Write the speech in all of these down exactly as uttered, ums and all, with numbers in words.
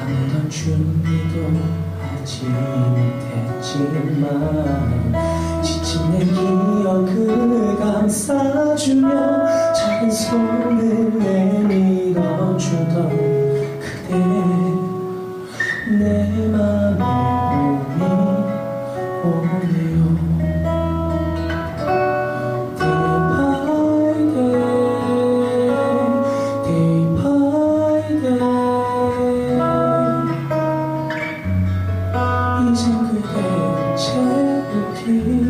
아무런 준비도 하지 못했지만 지친 내 기억을 감싸주며 작은 손을 내밀어주던 그대 내 맘에 오니 오네요. 이젠 그대를 채우기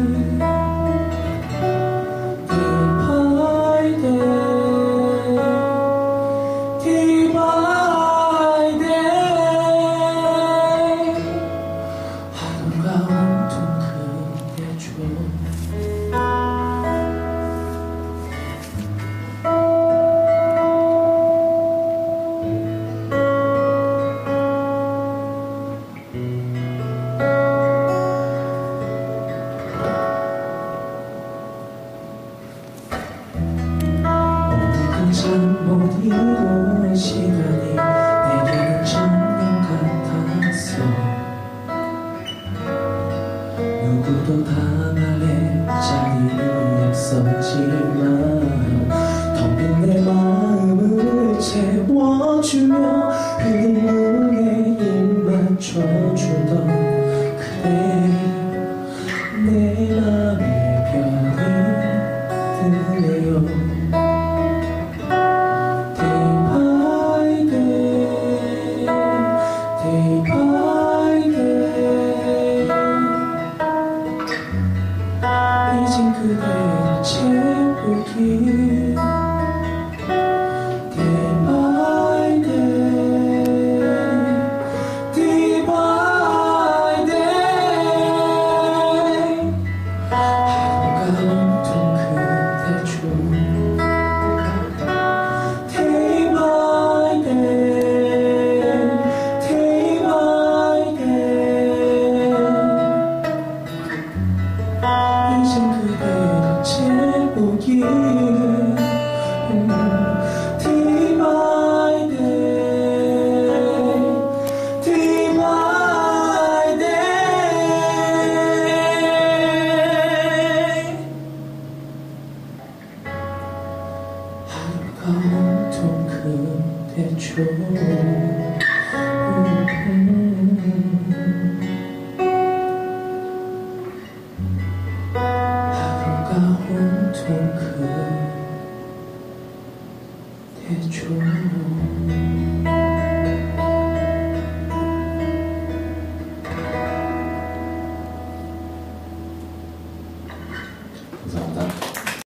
Day by day, day by day 하루가 온통 그대 줘. 참 못 이룬 시간이 내게는 천년 같았어. 누구도 다 말해 자리를 약속지만 텅 빈 내 마음을 채워주며 흐린 눈에 입 맞춰주던 그대 내 맘에 별이 뜨네요. Day by day 이젠 그대를 채우기 Day by day, day by day 하루가 온통 그대 줘. Day by day, 이젠 그대를 채우기 Day by day, day by day 하루가 온통 그대 줘. 온통 그대 줘.